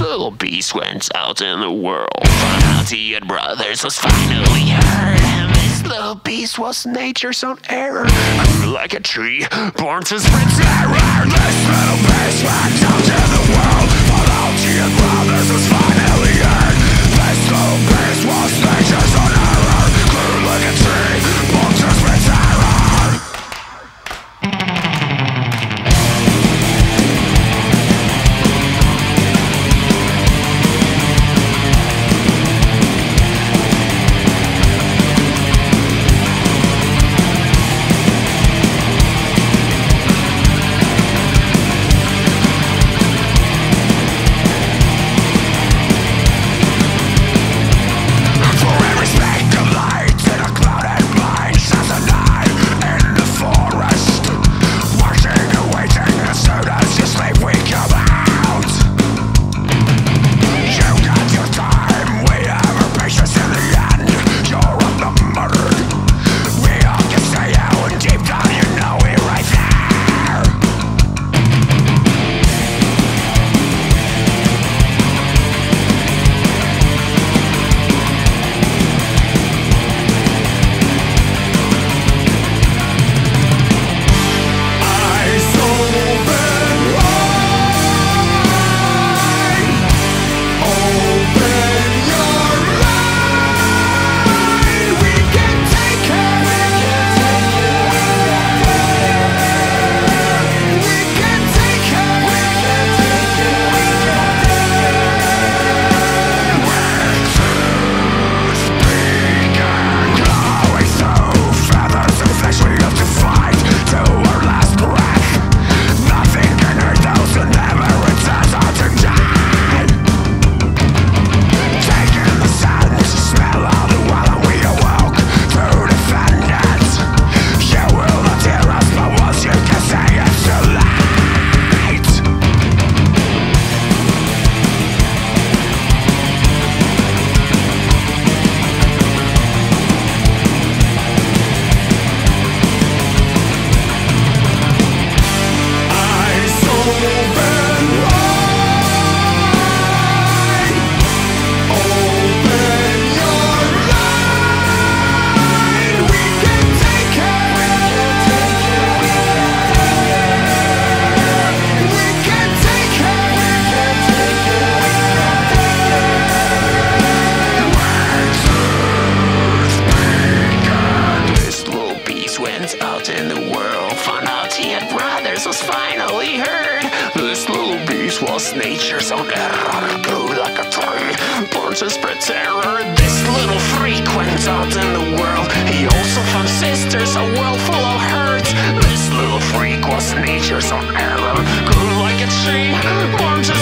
little beast went out in the world. Found out he had brothers, was finally heard. And this little beast was nature's own error. Grew like a tree, born to spread terror. This little beast went out in the world. Found out he had brothers, was finally heard. This little beast was nature's own error. Grew like a tree, born to spread terror. Out in the world, found out he had brothers, was finally heard. This little beast was nature's own error. Grew like a tree, born to spread terror. This little freak went out in the world. He also found sisters, a world full of hurt. This little freak was nature's own error. Grew like a tree, born to